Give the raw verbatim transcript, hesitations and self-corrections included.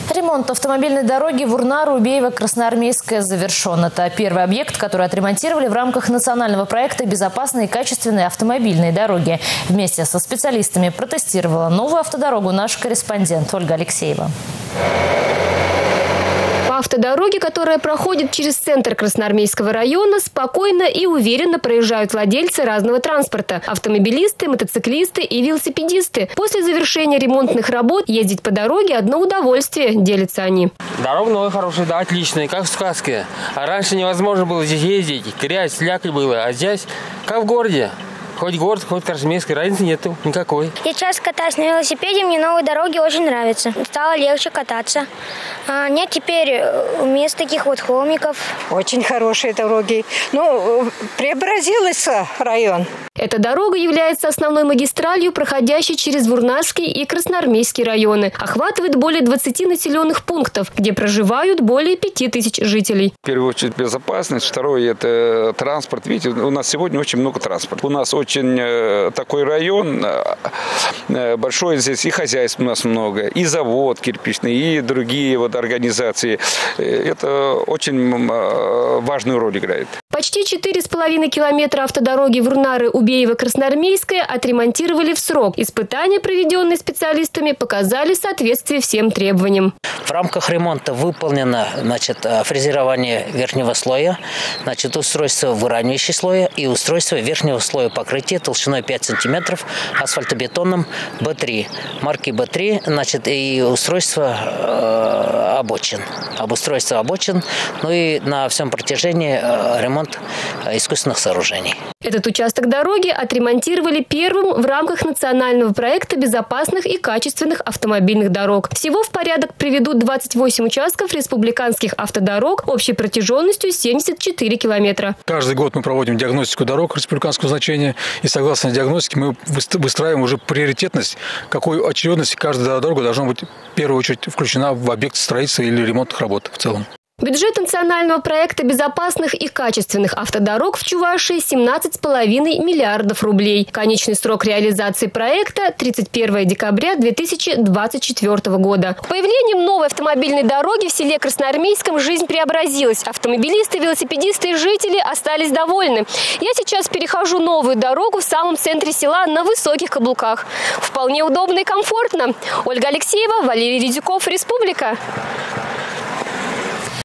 Ремонт автомобильной дороги Вурна-Рубеево-Красноармейская завершен. Это первый объект, который отремонтировали в рамках национального проекта «Безопасные и качественные автомобильные дороги». Вместе со специалистами протестировала новую автодорогу наш корреспондент Ольга Алексеева. По автодороге, которая проходит через центр Красноармейского района, спокойно и уверенно проезжают владельцы разного транспорта – автомобилисты, мотоциклисты и велосипедисты. После завершения ремонтных работ ездить по дороге – одно удовольствие, делятся они. Дорога новая, хорошая, да, отличная, как в сказке. А раньше невозможно было здесь ездить, грязь, слякоть было, а здесь как в городе. Хоть город, хоть Красноармейская, разницы нету никакой. Я часто катаюсь на велосипеде, мне новые дороги очень нравятся. Стало легче кататься. А, нет теперь мест таких вот холмиков. Очень хорошие дороги. Ну, преобразился район. Эта дорога является основной магистралью, проходящей через Вурнарский и Красноармейский районы. Охватывает более двадцати населенных пунктов, где проживают более пяти тысяч жителей. В первую очередь безопасность, второе – это транспорт. Видите, у нас сегодня очень много транспорта. У нас очень такой район большой, здесь и хозяйств у нас много, и завод кирпичный, и другие вот организации. Это очень важную роль играет. Почти четыре с половиной километра автодороги Вурнары-Убеево-Красноармейская отремонтировали в срок. Испытания, проведенные специалистами, показали соответствие всем требованиям. В рамках ремонта выполнено, значит, фрезерование верхнего слоя, значит, устройство выравнивающего слоя и устройство верхнего слоя покрытия толщиной пять сантиметров асфальтобетонным бэ три. Марки бэ три, значит, и устройство э, обочин. Обустройство обочин, ну и на всем протяжении э, ремонт искусственных сооружений. Этот участок дороги отремонтировали первым в рамках национального проекта безопасных и качественных автомобильных дорог. Всего в порядок приведут двадцать восемь участков республиканских автодорог общей протяженностью семьдесят четыре километра. Каждый год мы проводим диагностику дорог республиканского значения. И согласно диагностике мы выстраиваем уже приоритетность, какой очередности каждая дорога должна быть в первую очередь включена в объект строительства или ремонтных работ в целом. Бюджет национального проекта безопасных и качественных автодорог в Чувашии – семнадцать с половиной миллиардов рублей. Конечный срок реализации проекта – тридцать первое декабря две тысячи двадцать четвёртого года. Появлением новой автомобильной дороги в селе Красноармейском жизнь преобразилась. Автомобилисты, велосипедисты и жители остались довольны. Я сейчас перехожу новую дорогу в самом центре села на высоких каблуках. Вполне удобно и комфортно. Ольга Алексеева, Валерий Редюков, Республика.